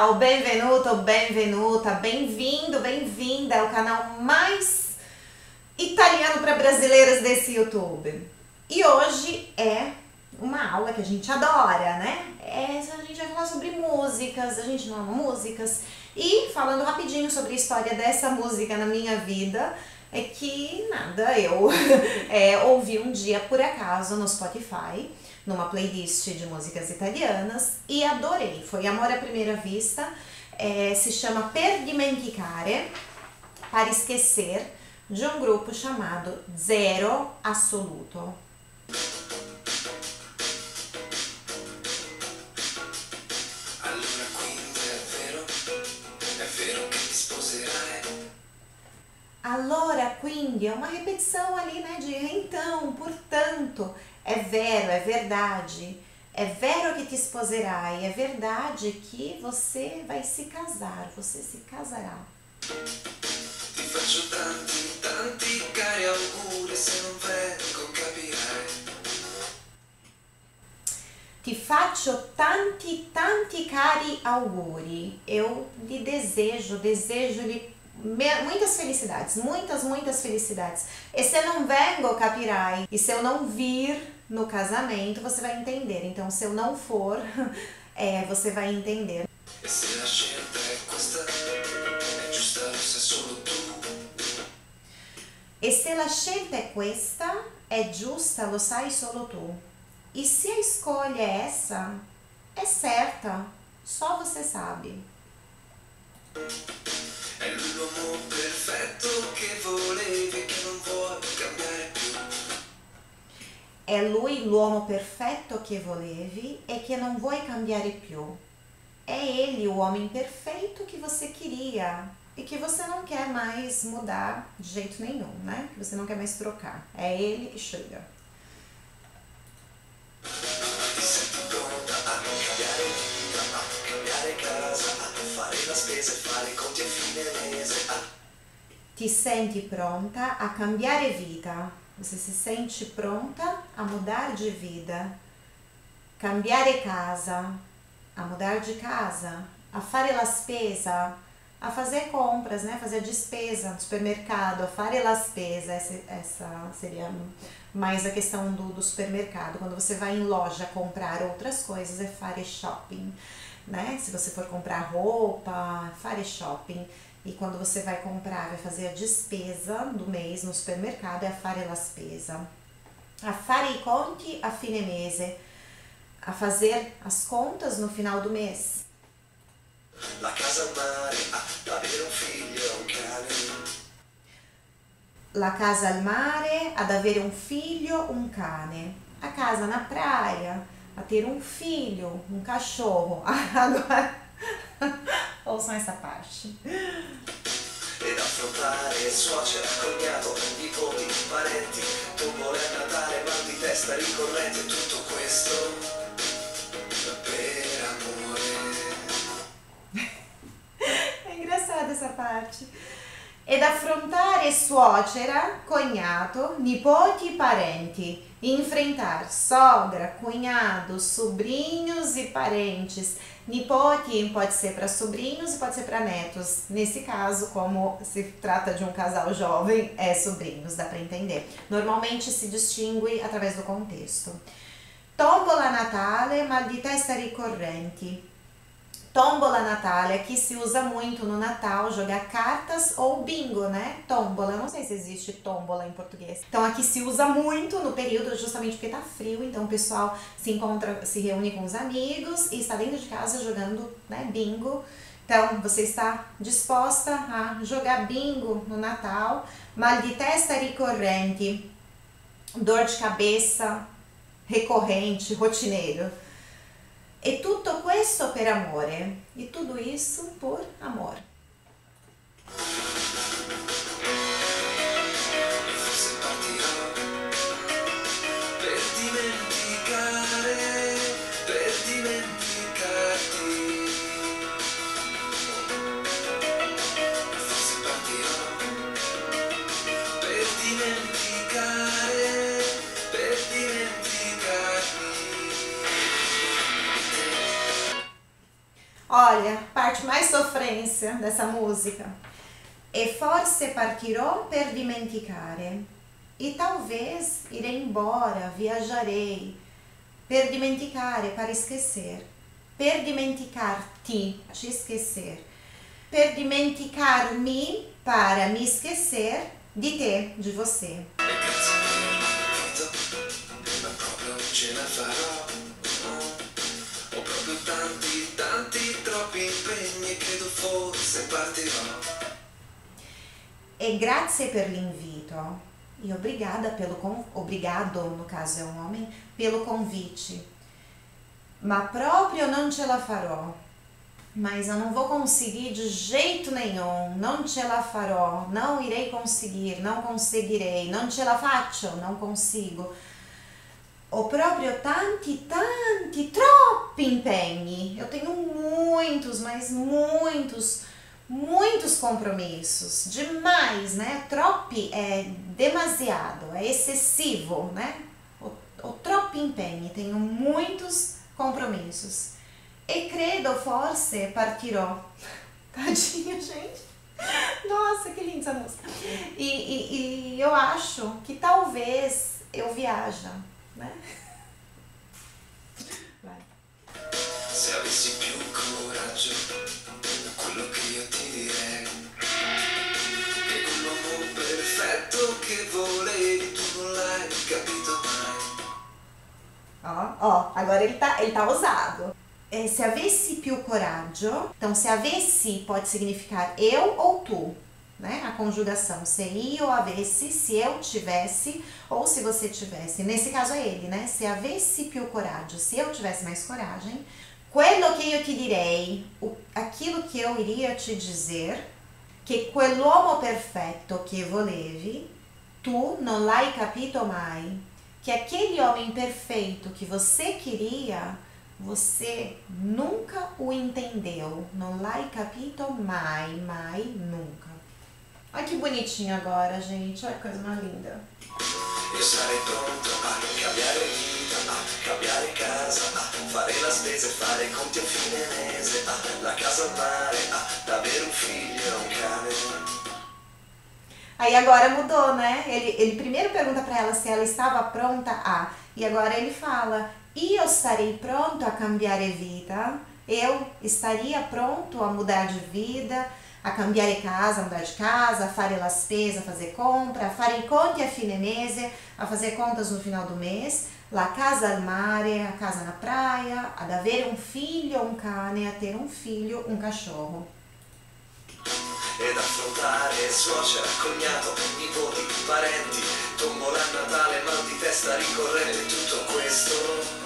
Ciao, benvenuto, benvenuta, bem-vindo, bem-vinda ao canal mais italiano para brasileiros desse YouTube. E hoje é uma aula que a gente adora, né? A gente vai falar sobre músicas, a gente não ama músicas. E falando rapidinho sobre a história dessa música na minha vida, é que nada, eu ouvi um dia por acaso no Spotify, numa playlist de músicas italianas, e adorei. Foi amor à primeira vista, se chama Per Dimenticare, para esquecer, de um grupo chamado Zero Assoluto. Allora, quindi, é uma repetição ali, né, de então, portanto, é verdade, é vero que ti sposerai, é verdade que você vai se casar, você se casará. Ti faccio tanti, tanti cari auguri, se non vengo capirai. Ti faccio tanti, tanti cari auguri, eu lhe desejo-lhe muitas felicidades, muitas felicidades. E se não vengo, capirai. E se eu não vir no casamento, você vai entender. Então, se eu não for, você vai entender. E se a scelta è questa, è giusta, lo sai solo tu. E se la scelta è questa, è giusta, lo sai solo tu. E se a escolha é essa, é certa, só você sabe. È l'uomo perfetto che volevi, che non vuoi cambiare più. È lui l'uomo perfetto che volevi e che non vuoi cambiare più. É ele o homem perfeito que você queria e que você não quer mais mudar de jeito nenhum, né? Que você não quer mais trocar. É ele e chega. Ti senti pronta a cambiare vita. Você se sente pronta a mudar de vida. Cambiare casa, a mudar de casa. A fare la spesa, a fazer compras, né? Fazer despesa no supermercado. A fare la spesa, essa seria mais a questão do supermercado. Quando você vai em loja comprar outras coisas, é fare shopping, né? Se você for comprar roupa, fare shopping. E quando você vai comprar, vai fazer a despesa do mês no supermercado, é a fare la spesa. A fare i conti a fine mese, a fazer as contas no final do mês. La casa al mare, ad avere un figlio, un cane. La casa al mare, ad avere un figlio, un cane. A casa na praia, a ter um filho, um cachorro. Agora, ouçam essa parte. Ed affrontare suocera, cognato, nipoti, parenti, tombole a Natale, mal di testa ricorrente, tutto questo per amore. É engraçada essa parte. Ed affrontare suocera, cognato, nipoti e parenti. Enfrentar sogra, cunhado, sobrinhos e parentes. Nipoti pode ser para sobrinhos e pode ser para netos. Nesse caso, como se trata de um casal jovem, é sobrinhos, dá para entender. Normalmente se distingue através do contexto. Tombola Natale, mal di testa ricorrenti. Tombola Natale, aqui se usa muito no Natal, jogar cartas ou bingo, né? Tombola, eu não sei se existe tombola em português. Então aqui se usa muito no período, justamente porque tá frio, então o pessoal se encontra, se reúne com os amigos e está dentro de casa jogando, né, bingo. Então você está disposta a jogar bingo no Natal. Mal di testa ricorrente, dor de cabeça recorrente, rotineiro. E tutto questo per amore. E tudo isso por amor. Olha, parte mais sofrência dessa música. E forse partirò per dimenticare. E talvez irei embora, viajarei. Per dimenticare, para esquecer. Per dimenticar-te, te esquecer. Per dimenticar-me, para me esquecer de te, de você. Ma proprio ce la farò. Ho proprio tanti, troppi impegni e credo forse partirò. E grazie per l'invito. E obrigada obrigado, no caso é um homem, pelo convite. Ma proprio non ce la farò. Mas eu não vou conseguir de jeito nenhum. Non ce la farò. Não irei conseguir. Não conseguirei. Non ce la faccio. Não consigo. Ho proprio tanti, troppi impegni. Eu tenho muitos, mas muitos compromissos. Demais, né? Troppi é demasiado, é excessivo, né? O troppi impegni. Tenho muitos compromissos. E credo forse partirò. Tadinho, gente. Nossa, que linda essa música. E eu acho que talvez eu viaja, né? Vai. Se avessi più coraggio, quello che io ti direi, che quell'uomo perfetto che volevi tu non l'hai capito mai. Ó, agora ele tá ousado. Se avessi più coraggio, então se avessi pode significar eu ou tu, né? A conjugação se io avessi, se eu tivesse ou se você tivesse. Nesse caso é ele, né? Se avessi più coraggio, se eu tivesse mais coragem. Quello che io ti direi, aquilo que eu iria te dizer, che quell'uomo perfetto che volevi, tu non l'hai capito mai. Que aquele homem perfeito que você queria, você nunca o entendeu. Non l'hai capito mai, mai, nunca. Olha que bonitinho agora, gente. Olha que coisa mais linda. Io sarei pronto a cambiare vita, a cambiare casa, a fare la spesa e fare i conti a fine mese, la casa al mare, ad avere un figlio e un cane. Aí agora mudou, né? Ele primeiro pergunta para ela se ela estava pronta a, e agora ele fala: io sarei pronto a cambiare vita. Eu estaria pronto a mudar de vida, a cambiare casa, a mudar de casa, a fare la spesa, a fazer compra, a fare i conti a fine mese, a fazer contas no final do mês, la casa al mare, a casa na praia, ad avere un figlio, un cane, a ter um filho, um cachorro. Ed affrontare suocera, cognato, nipoti, parenti, tombola a Natale, mal di testa ricorrente, tutto questo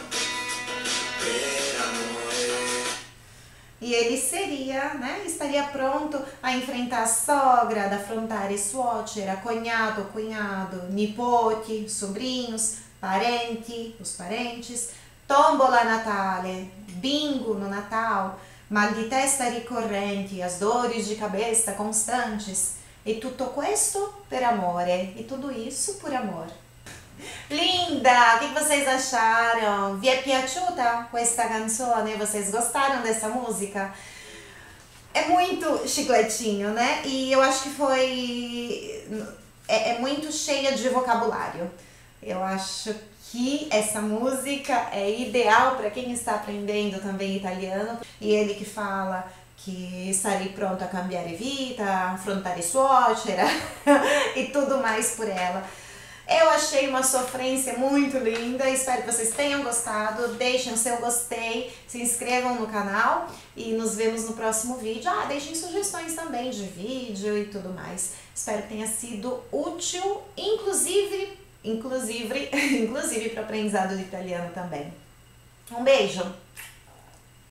per amore. E ele seria, né, estaria pronto a enfrentar a sogra, ad affrontare suocera, cognato, cunhado, nipoti, sobrinhos, parenti, os parentes, tombola a Natale, bingo no Natal, mal di testa ricorrenti, as dores de cabeça constantes. E tutto questo per amore. E tudo isso por amor. Linda! O que vocês acharam? Vi è piaciuta questa canzone? Vocês gostaram dessa música? É muito chicletinho, né? E eu acho que é muito cheia de vocabulário. Eu acho que essa música é ideal para quem está aprendendo também italiano. E ele que fala que estarei pronto a cambiare vita, affrontare suocera e tudo mais por ela. Eu achei uma sofrência muito linda, espero que vocês tenham gostado. Deixem o seu gostei, se inscrevam no canal e nos vemos no próximo vídeo. Deixem sugestões também de vídeo e tudo mais. Espero que tenha sido útil, inclusive para o aprendizado de italiano também. Um beijo!